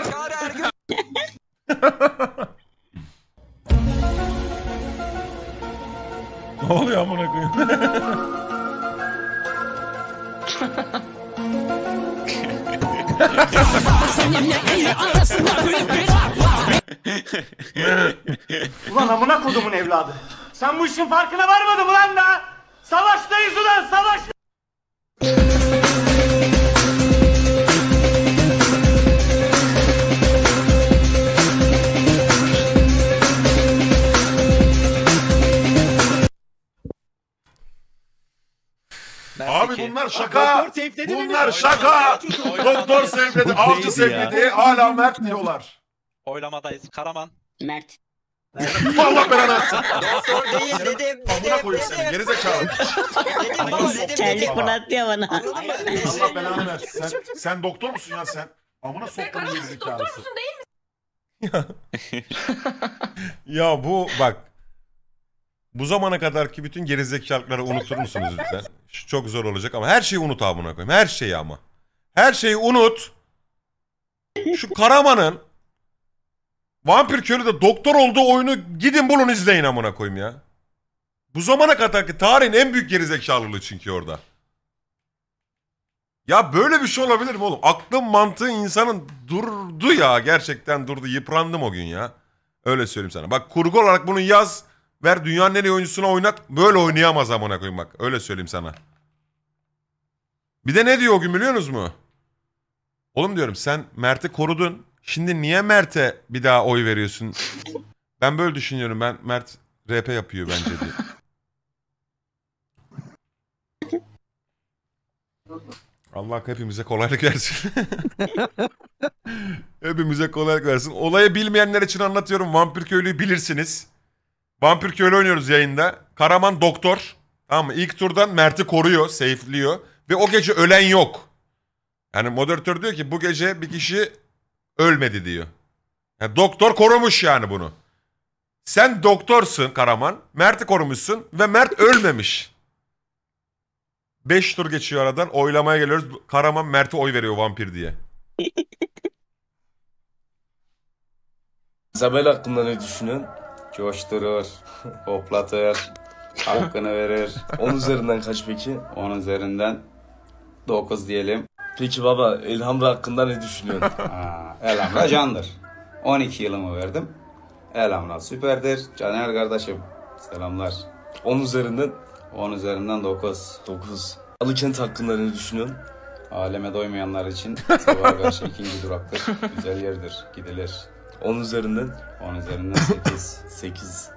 Ne oluyor amına koyayım? Ulan amına kodumun evladı. Sen bu işin farkına varmadın mı lan da? Savaştayız ulan savaş. Abi bunlar şaka. Bunlar şaka. Doktor sevledi, avcı sevledi. Hala Mert diyorlar. Oylamadayız. Karaman. Mert. Allah belanı versin. Doktor değil dedim. Amına koyayım seni gerizekalı. Terlik fırlattı bana. Allah belanı versin. Sen doktor musun ya sen? Amına soktuğun gerizekalısı. Ya bu bak. Bu zamana kadarki bütün gerizekalıkları unutur musunuz lütfen? Şu çok zor olacak ama her şeyi unut amına koyayım. Her şeyi ama. Her şeyi unut. Şu Karaman'ın Vampir Köylü'de doktor olduğu oyunu gidin bulun izleyin amına koyayım ya. Bu zamana kadarki tarihin en büyük gerizekalılığı çünkü orada. Ya böyle bir şey olabilir mi oğlum? Aklım mantığı insanın durdu ya. Gerçekten durdu. Yıprandım o gün ya. Öyle söyleyeyim sana. Bak kurgu olarak bunu yaz. Ver dünyanın en iyi oyuncusuna oynat. Böyle oynayamaz amına koyayım bak. Öyle söyleyeyim sana. Bir de ne diyor o gün biliyor musunuz mu? Oğlum diyorum sen Mert'i korudun. Şimdi niye Mert'e bir daha oy veriyorsun? Ben böyle düşünüyorum. Mert RP yapıyor bence diye. Allah hepimize kolaylık versin. Hepimize kolaylık versin. Olayı bilmeyenler için anlatıyorum. Vampir Köylü'yü bilirsiniz. Vampir Köylü oynuyoruz yayında. Karaman doktor. Tamam mı? İlk turdan Mert'i koruyor, safe'liyor. Ve o gece ölen yok. Yani moderatör diyor ki bu gece bir kişi ölmedi diyor. Yani doktor korumuş yani bunu. Sen doktorsun Karaman. Mert'i korumuşsun ve Mert ölmemiş. 5 tur geçiyor aradan. Oylamaya geliyoruz. Karaman Mert'e oy veriyor vampir diye. Isabel hakkında ne düşünün? Coşturur, hoplatır, hakkını verir. 10 üzerinden kaç peki? 10 üzerinden 9 diyelim. Peki baba Elhamra hakkında ne düşünüyorsun? Elhamra candır. 12 yılımı verdim. Elhamra süperdir. Caner kardeşim selamlar. 10 üzerinden 9. 9. Alıkent hakkında ne düşünüyorsun? Aleme doymayanlar için Sabaha Karşı 2. duraktır. Güzel yerdir. Gidilir. 10 üzerinden 8. 8.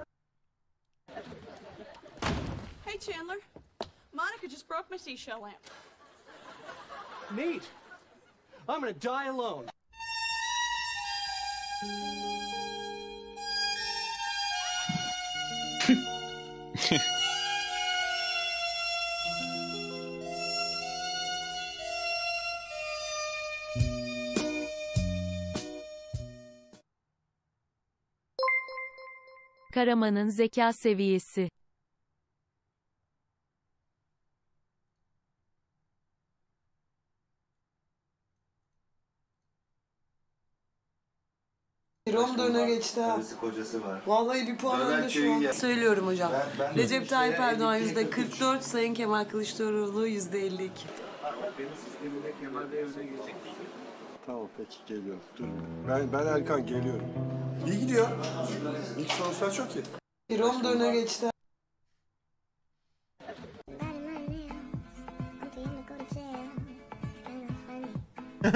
Hey Chandler, Monica just broke my seashell lamp. Neat. I'm gonna die alone. Karaman'ın zeka seviyesi. Rom da öne geçti ha. Kocası var. Vallahi bir puan önde şu an. Söylüyorum hocam. Recep Tayyip Erdoğan %44, Sayın Kemal Kılıçdaroğlu %52. Tamam peki geliyorum. Dur. Ben Erkan geliyorum. İyi gidiyor. İlk sonuçlar çok iyi. Rom da öne geçti.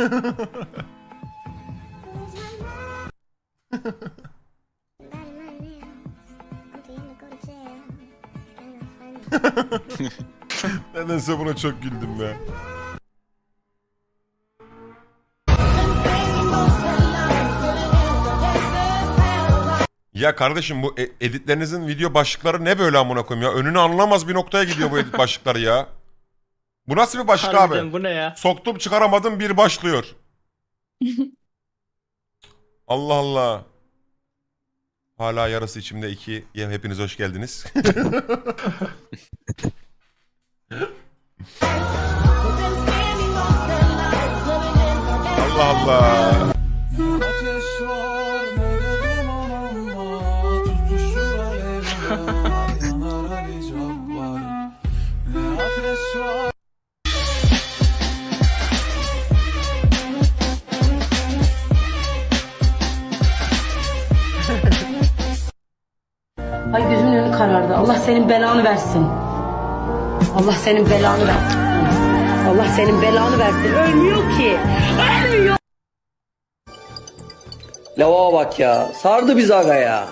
Nedense buna çok güldüm be. Ya kardeşim bu editlerinizin video başlıkları ne böyle amına koyayım ya? Önünü anlamaz bir noktaya gidiyor bu edit başlıkları ya. Bu nasıl bir başlık Harbiden, abi? bu ne ya? Soktum çıkaramadım bir başlıyor. Allah Allah. Hala yarası içimde 2. Hepiniz hoş geldiniz. Allah Allah. Ay gözümün önü karardı. Allah senin belanı versin. Allah senin belanı versin. Allah senin belanı versin. Ölmüyor ki. Ölmüyor. Lava bak ya. Sardı biz aga ya.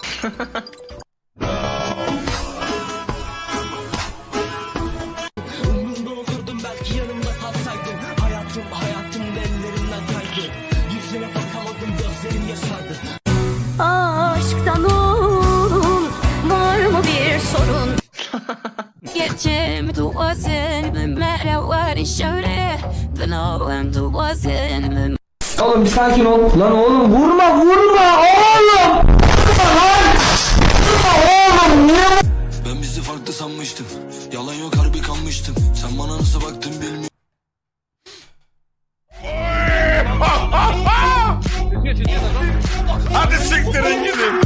Aşktan oğlum var mı bir sorun? Geçim duasın merhavari şöyle Dınavım duasın. Oğlum bir sakin ol. Lan oğlum vurma oğlum. Vurma oğlum. Ben bizi farklı sanmıştım. Yalan yok harbi kanmıştım. Sen bana nasıl baktın bilmiyorum. Hadi siktirin gidin.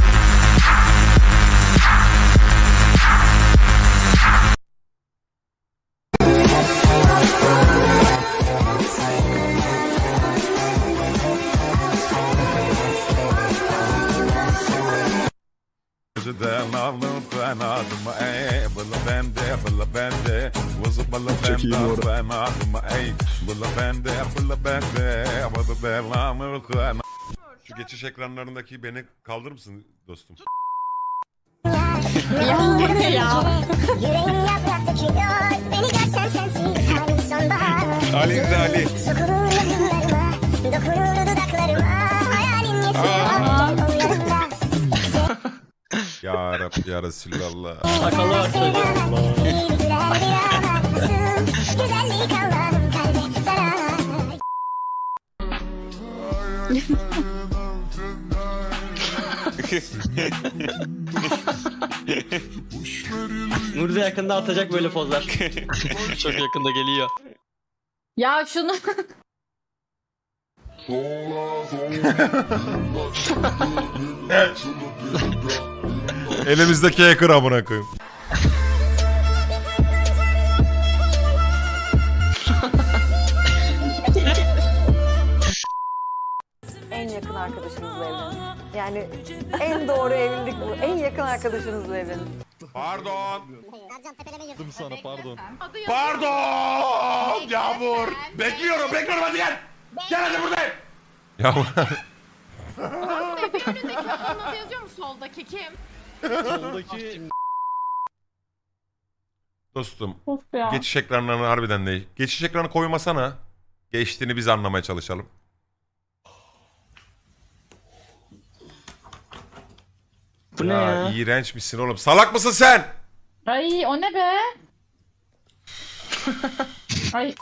Çok iyi bu arada. Şu geçiş ekranlarındaki beni kaldırır mısın dostum? Ali de Ali. Ya Rabbi ya Resulallah. Sakalı var Nuri de yakında atacak böyle pozlar. Çok yakında geliyor. Ya şunu... Elimizdeki hacker amına koyayım. En yakın arkadaşınızla evlenin. Yani en doğru evlilik bu. En yakın arkadaşınızla evlenin. Pardon. Dım sana pardon. Pardon. Yağmur. Bekliyorum hadi gel. Gel hadi buradayım. Yağmur. Bir önündeki adamın adı yazıyor mu soldaki kim? Soldaki... Dostum. Of ya. Geçiş ekranlarını harbiden değil. Geçiş ekranı koymasana. Geçtiğini biz anlamaya çalışalım. Bu ne ya? İğrenç misin oğlum? Salak mısın sen? Ay o ne be? Ay.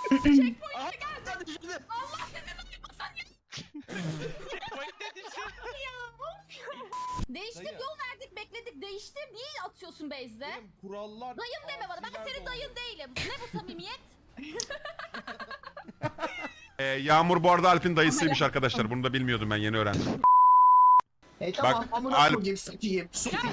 Değiştir yol verdik bekledik değiştir niye atıyorsun base'de? Kurallar... Dayım deme bana ben senin dayın değilim. Ne bu samimiyet? Yağmur bu arada Alp'in dayısıymış arkadaşlar. Bunu da bilmiyordum ben yeni öğrendim. Tamam amına Alp- koyayım sikeyim.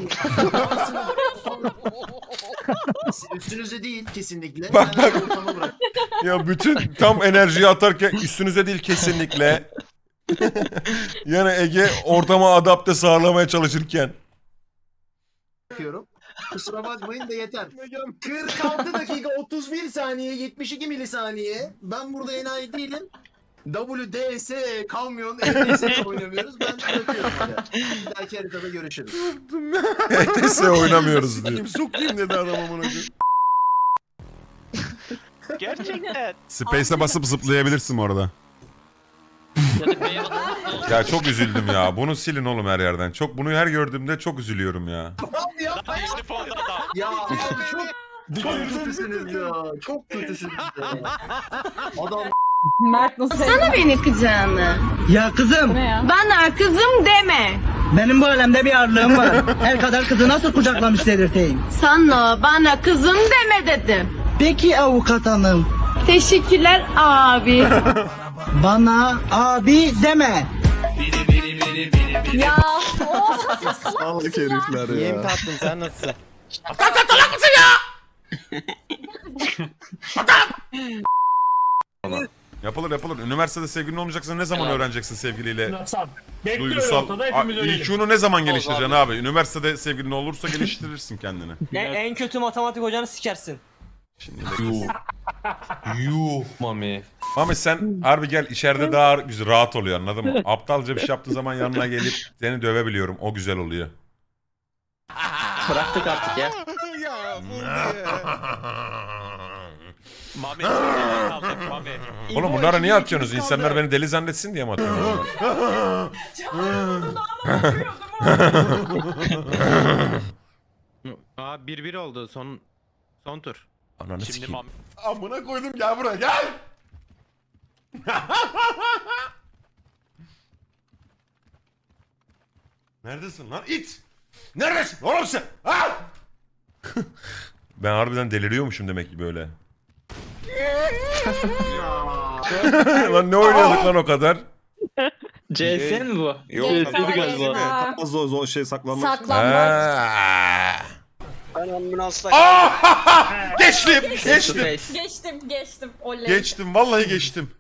Üstünüze değil kesinlikle. Bak, Ben bak. ortama bırak. Ya bütün tam enerjiyi atarken üstünüze değil kesinlikle. Yani Ege ortama adapte sağlamaya çalışırken. Bakıyorum. Kusura bakmayın da yeter. 46 dakika 31 saniye 72 milisaniye. Ben burada enayi değilim. WDS, kamyon, ETS oynamıyoruz. Ben bırakıyorum hala. Bir dahaki haritada görüşürüz. ETS oynamıyoruz diyor. Sokayım dedi adam amına koyayım. Gerçekten. Space'e basıp zıplayabilirsin orada. Ya çok üzüldüm ya. Bunu silin oğlum her yerden. Bunu her gördüğümde çok üzülüyorum ya. Ya abi çok kötüsünüz ya. Çok kötüsünüz ya. Adam Mert nasıl? Sana beni kızağını. Ya kızım. Bana kızım deme. Benim bu alemde bir ağırlığım var. El kadar kızı nasıl kucaklamış dedirteyim. Sana bana kızım deme dedim. Peki avukat hanım. Teşekkürler abi. Bana abi deme. Ya. Salak herifler ya. Yem tatlım sen nasılsın? Yapılır. Üniversitede sevgilin olmayacaksa ne zaman öğreneceksin sevgiliyle? Duygusal. IQ'nu ne zaman geliştireceksin abi? Üniversitede sevgilin olursa geliştirirsin kendini. En kötü matematik hocanı sikersin. Yuh. Mami sen harbi gel içeride daha güzel rahat oluyor anladın mı? Aptalca bir şey yaptığın zaman yanına gelip seni dövebiliyorum. O güzel oluyor. Bıraktık artık ya. Mami. Mami. Oğlum bunlara niye atıyorsunuz? İnsanlar beni deli zannetsin diye mi atıyorsunuz? Aa 1-1 oldu son tur. Ananı Şimdi sikeyim. Mami. Amına koydum gel buraya gel. Neredesin lan it? Neredesin oğlum sen? Ha? Ben harbiden deliriyormuşum demek ki böyle. Lan ne oynuyorduk lan o kadar? CS mi bu? Yok. CS'ydi galiba. Tam zor şey saklanmak. Saklanmak. Ben ambulansla Geçtim. Geçtim. Oley. Geçtim vallahi geçtim.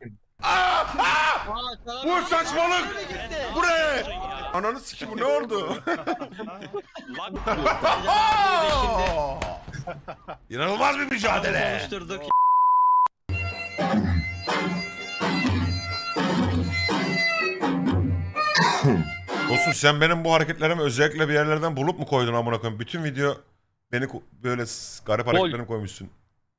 Bu saçmalık. Buraya. Ananı sikeyim bu ne oldu? İnanılmaz bir mücadele. Konuşturduk. Dostum sen benim bu hareketlerimi özellikle bir yerlerden bulup mu koydun amına koyayım? Bütün video beni böyle garip hareketlerimi koymuşsun.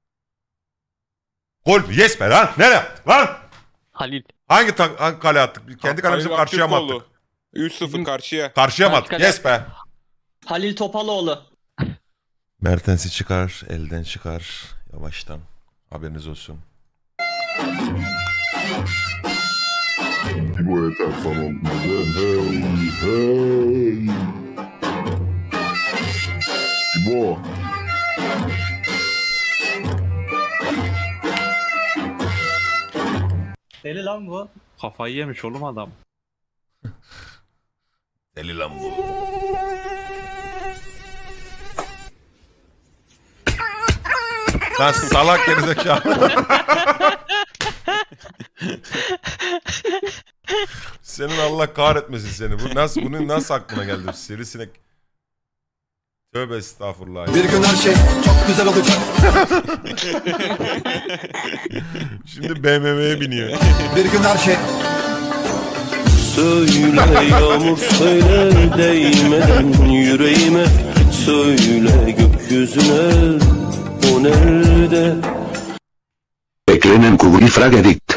Gol yes be lan. Nereye attık lan? Halil. Hangi kale attık? Kendi kalemizi karşıya mı attık? 3-0 karşıya. Karşıya mı attık? Yes be. Halil Topaloğlu. Mertens'i çıkar, elden çıkar. Yavaştan. Haberiniz olsun. Bu yeter tamam. Hey. İbo. Deli lan bu. Kafayı yemiş oğlum adam. Deli lan bu. Lan salak gerizekalı. Senin Allah kahretmesin seni. Bunun nasıl aklına geldi? Sivrisinek. Tövbe estağfurullah. Bir gün her şey çok güzel olacak. Şimdi BMW'ye biniyor. Bir gün her şey. Söyle yağmur söyle değmeden yüreğime. Söyle gökyüzüne o nerede? Beklenen kuvuli fragedikt.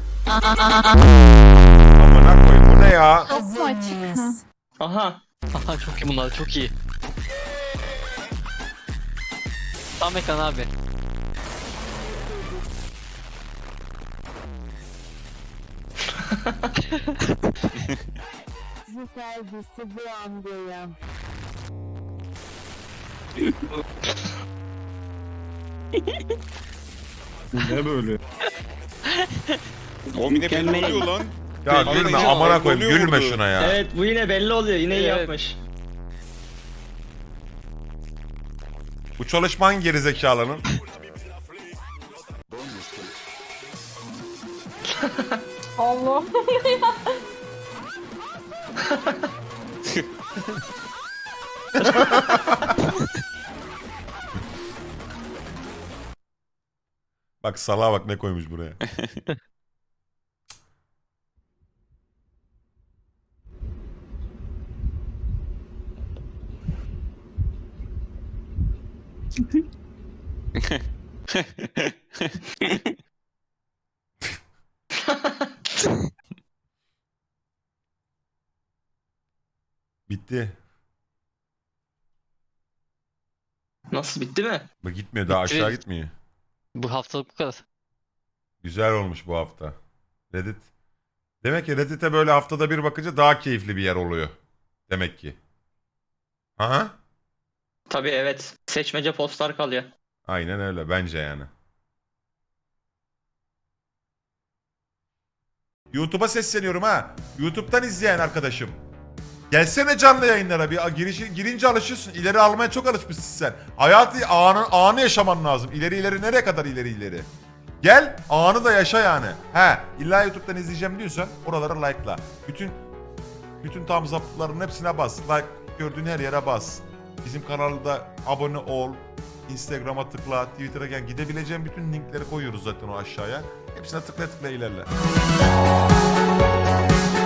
Amına koyayım bu ne ya? Kapı açık. Aha. Aha çok iyi bunlar çok iyi. Tam ekran abi. Bu servisi bu amcaya. Ne böyle? O yine belli oluyor lan. Ya gülme amına koyayım gülme şuna ya. Evet bu yine belli oluyor. Yine iyi yapmış. Bu çalışma hangi gerizekalının? Allah'ım ya. Bak salağa bak ne koymuş buraya. Bitti. Nasıl bitti mi? Bak gitmiyor daha aşağı gitmiyor. Bu haftalık bu kadar. Güzel olmuş bu hafta. Reddit. Demek ki Reddit'e böyle haftada bir bakınca daha keyifli bir yer oluyor. Demek ki. Aha. Tabii evet. Seçmece postlar kalıyor. Aynen öyle bence yani. YouTube'a sesleniyorum ha. YouTube'dan izleyen arkadaşım. Gelsene canlı yayınlara bir girince alışıyorsun. İleri almaya çok alışmışsın sen. Hayatı anı yaşaman lazım. İleri nereye kadar ileri. Gel anı da yaşa yani. He illa YouTube'dan izleyeceğim diyorsan oralara like'la. Bütün tam zaptların hepsine bas. Like gördüğün her yere bas. Bizim kanalda abone ol. Instagram'a tıkla, Twitter'a gel. Gidebileceğin bütün linkleri koyuyoruz zaten o aşağıya. Hepsine tıkla ilerle.